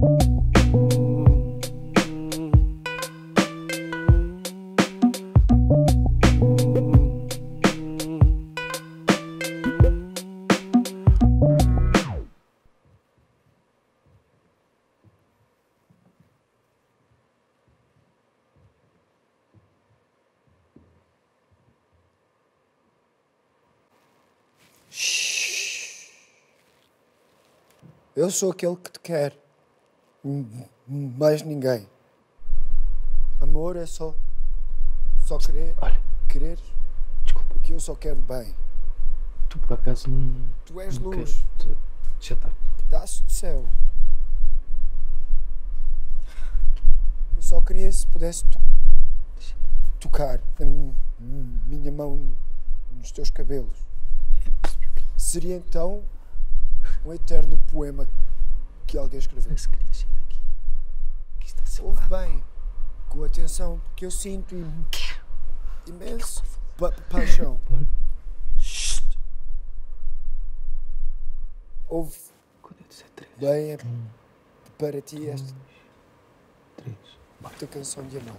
Eu sou aquele que te quer. Mais ninguém. Amor é só querer. Olha. Querer. Desculpa. Porque eu só quero bem. Tu por acaso não... Tu és não luz. Já está. Pedaço de céu. Eu só queria se pudesse tocar a minha mão nos teus cabelos. Seria então um eterno poema que alguém escreveu. Se querias sair daqui. Que está a ser Ouve bem, com atenção, porque eu sinto imenso paixão. Bora. Ouve Quando eu disser 3. bem para ti esta 3. Bora. tua canção de amor.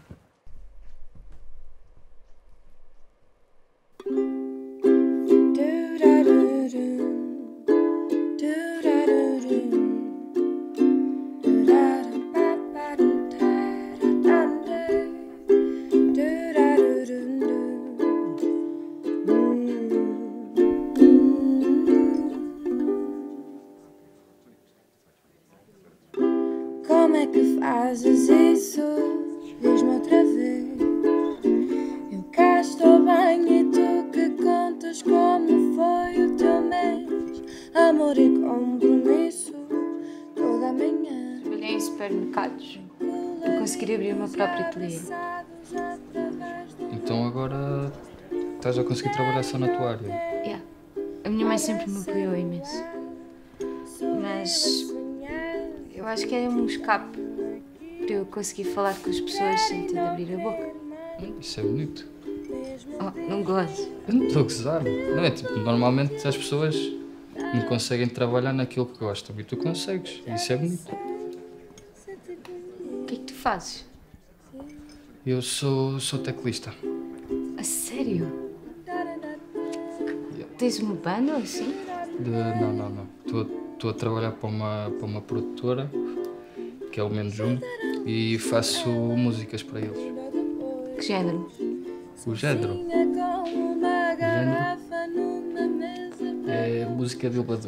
Como é que fazes isso? Diz-me outra vez. Eu cá estou bem e tu que contas como foi o teu mês. Amor e compromisso toda a manhã. Trabalhei em supermercados e consegui abrir o meu próprio ateliê. Então agora estás a conseguir trabalhar só na tua área? Yeah. A minha mãe sempre me apoiou imenso. Mas eu acho que é um escape para eu conseguir falar com as pessoas sem ter de abrir a boca. Isso é bonito. Oh, não gosto. Eu não estou a gozar. Não é tipo, normalmente as pessoas não conseguem trabalhar naquilo que gostam e tu consegues. Isso é bonito. O que é que tu fazes? Eu sou teclista. A sério? Tens uma banda ou assim? Não. Estou a trabalhar para uma produtora, que é o Menos Um, e faço músicas para eles. Que género? O género é música de elevador.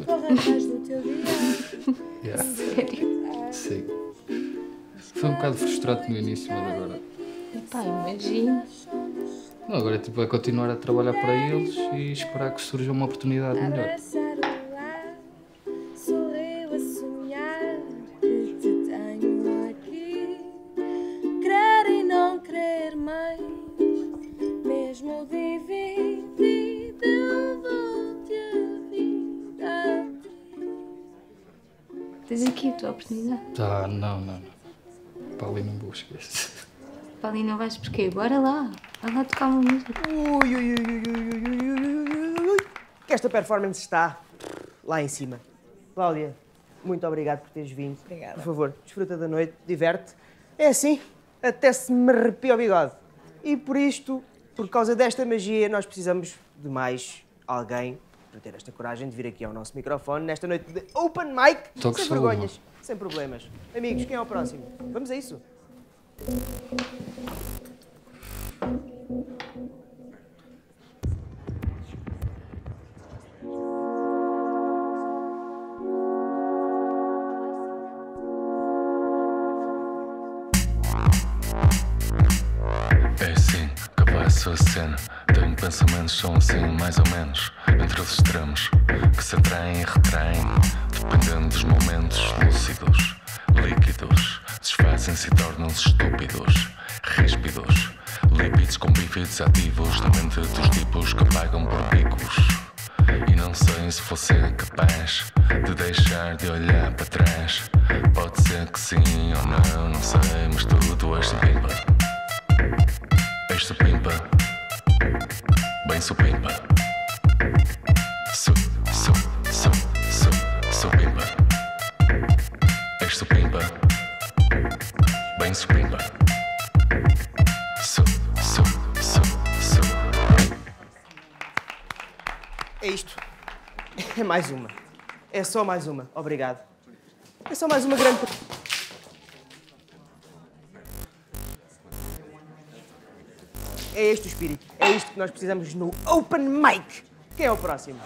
Yeah. Sério? Sim. Foi um bocado frustrante no início, mas agora... Epá, imagino. Não, agora tipo, é continuar a trabalhar para eles e esperar que surja uma oportunidade melhor. Sorriu a sonhar que te tenho aqui. Crer e não crer mais, mesmo dividido, eu vou-te a vida. Tens aqui a tua oportunidade. Tá, não. Para ali não vou esquecer. Para ali não vais porquê? Bora lá. Vai lá tocar uma música. Ui. Que esta performance está lá em cima. Cláudia, muito obrigado por teres vindo. Obrigada. Por favor, desfruta da noite, diverte. É assim, até se me arrepia o bigode. E por isto, por causa desta magia, nós precisamos de mais alguém para ter esta coragem de vir aqui ao nosso microfone nesta noite de Open Mic. Toque Sem só vergonhas, sem problemas. Amigos, quem é o próximo? Vamos a isso. É assim que vai a sua cena. Tenho pensamentos, são assim mais ou menos entre os extremos, que se atraem e retraem, dependendo dos momentos lúcidos. Líquidos desfazem-se e tornam-se estúpidos, ríspidos, lípidos com bífidos ativos na mente dos tipos que pagam por picos. E não sei se vou ser capaz de deixar de olhar para trás. Pode ser que sim ou não sei, mas tudo és supimpa. És supimpa, bem supimpa. Supimpa. És supimpa. supimpa. Bem supimpa. É isto. É mais uma. É só mais uma. Obrigado. É só mais uma grande... É este o espírito. É isto que nós precisamos no Open Mic. Quem é o próximo?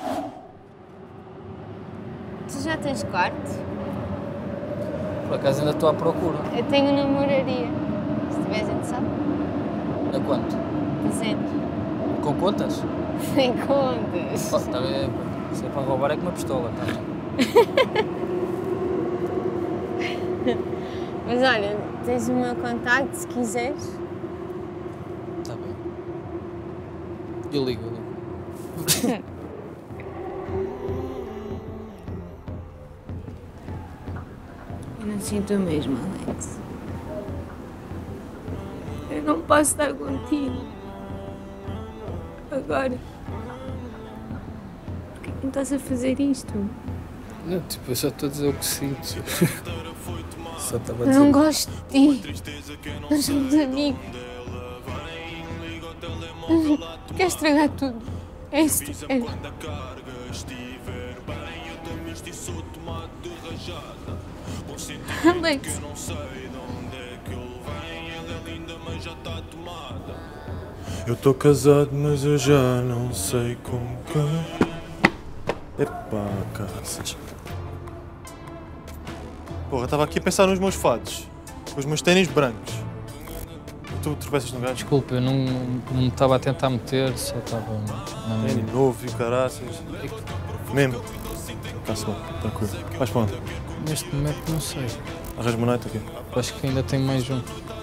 Tu já tens quarto? Por acaso ainda estou à procura. Eu tenho namoraria. Se estiveres interessado. A quanto? 200. Com contas? Sem contas. Oh, tá bem. Se é para roubar é com uma pistola, tá? Mas olha, tens o meu contacto se quiseres. Tá bem. Eu ligo. Eu não sinto o mesmo, Alex. Eu não posso estar contigo. Agora. Por que não estás a fazer isto? Não, tipo, eu só estou a dizer o que sinto. Só estava a Eu dizer. não gosto de ti. Nós somos amigos. Tu queres estragar tudo. É isso que tu queres. Alex. Eu tô casado, mas eu já não sei com quem. Epá, caças. Porra, estava aqui a pensar nos meus fados. Com os meus ténis brancos. Tu tropeças no gajo? Desculpa, eu não me estava a tentar meter, só estava. Ténis novo e o caraças. Mesmo. Está-se bom, tranquilo. Vais para onde? Neste momento não sei. Arranja uma noite aqui. Acho que ainda tenho mais um.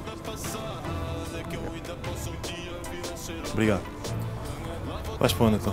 Obrigado. Vais para onde então?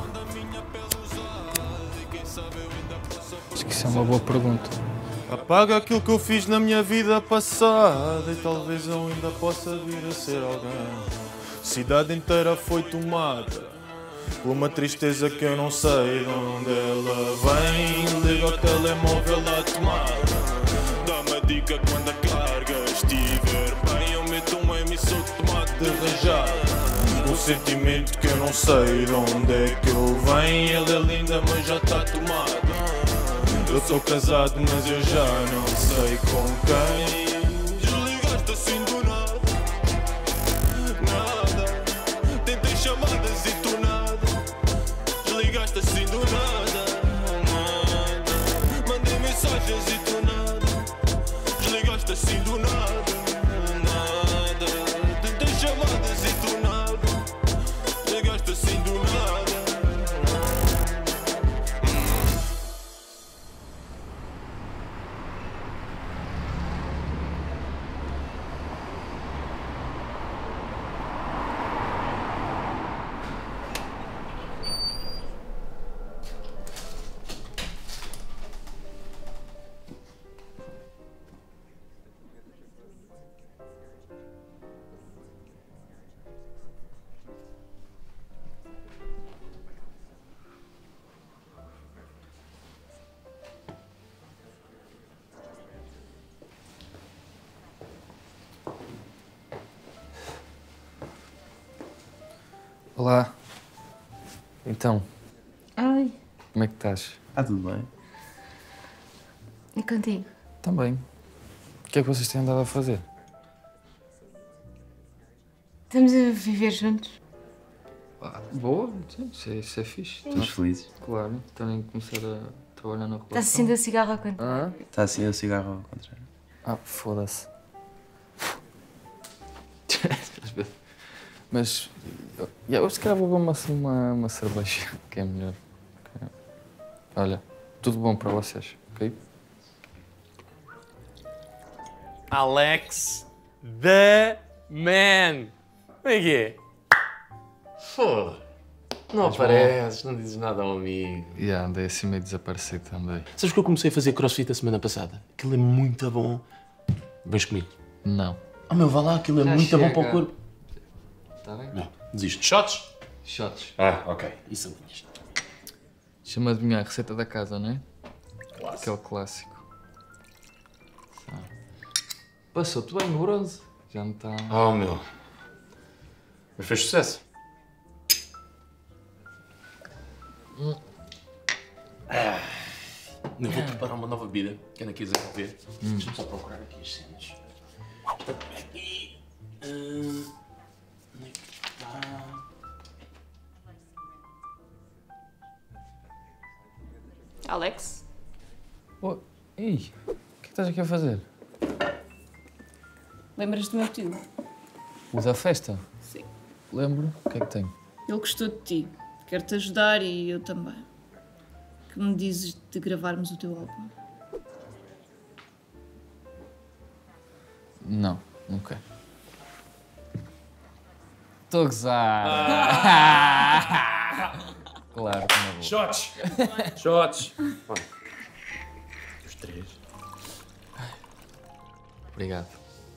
Acho que isso é uma boa pergunta. Apaga aquilo que eu fiz na minha vida passada e talvez eu ainda possa vir a ser alguém. Cidade inteira foi tomada por uma tristeza que eu não sei de onde ela vem. Liga o telemóvel à tomada. Dá-me a dica quando a carga estiver bem. Eu meto um M e sou tomate de rajada. Um sentimento que eu não sei de onde é que ele vem. Ele é linda mas já está tomada. Eu sou casado mas eu já não sei com quem. Desligaste assim do nada. Nada. Tentei chamadas e tu nada. Desligaste assim do nada. Nada. Mandei mensagens e tu nada. Desligaste assim do nada. Nada. Tentei chamadas e tu nada. Desligaste assim do nada. Olá. Então, Ai, como é que estás? Está tudo bem? e contigo? Também. O que é que vocês têm andado a fazer? Estamos a viver juntos? Boa, sim, isso é fixe. Estamos felizes. Claro, também começar a trabalhar na relação. Está-se acendendo a cigarro ao canto? Ah? Está assim o cigarro ao contrário. Foda-se. Mas eu se calhar vou beber uma cerveja, que é melhor. Ok. Olha, tudo bom para vocês, ok? Alex, the man. Como é que é? Foda. Não apareces, não dizes nada ao amigo. Andei assim meio desaparecido também. Sabes que eu comecei a fazer crossfit a semana passada? Aquilo é muito bom. Vens comigo? Não. Oh meu, vá lá, aquilo é Já muito bom chega. para o corpo. Está bem? Não, desisto. Shots? Shots. Ok. E salinhas? Chama de minha receita da casa, não é? Clássico. Aquele clássico. Sabe? Passou-te bem o bronze. Já não está... Oh, meu. Mas fez sucesso. Eu vou preparar uma nova bebida, que ainda quiser ver. Deixa-me só procurar aqui as cenas. Aqui. Onde é que está? Alex? Oh, ei, o que estás aqui a fazer? Lembras do meu tio? O da festa? Sim. Lembro. O que é que tem? Ele gostou de ti. Quer-te ajudar e eu também. Que me dizes de gravarmos o teu álbum? Não, não quero. Estou a gozar. Claro que não vou. Shots! Shots! Os três. Obrigado.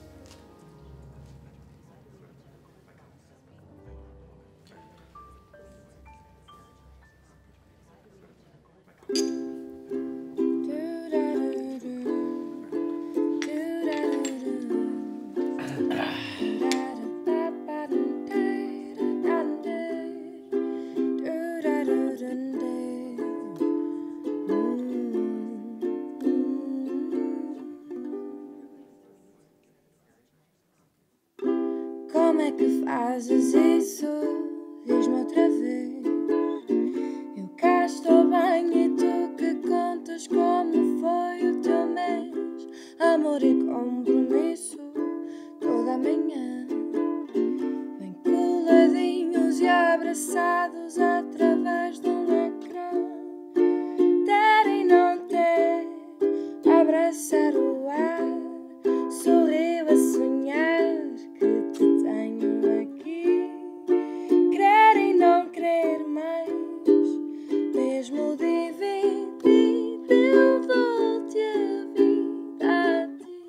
Como é que fazes isso? Diz-me outra vez. Eu cá estou bem e tu que contas como foi o teu mês. Amor e compromisso toda a manhã. Bem coladinhos e abraçados através de um ecrã. Ter e não ter, abraçar o ar. Sorriu a sonhar que te tenho aqui. Crer e não crer mais, mesmo dividido, eu dou-te a vida a ti.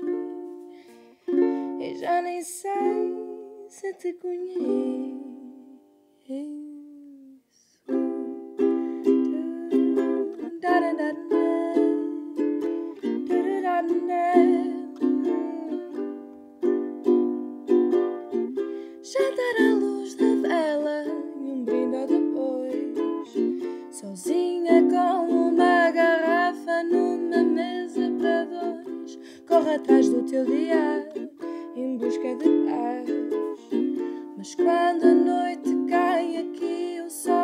E já nem sei se te conheço. Jantar à luz da vela e um brinde depois. Sozinha com uma garrafa numa mesa para dois. Corre atrás do teu dia em busca de paz. Mas quando a noite cai aqui o sol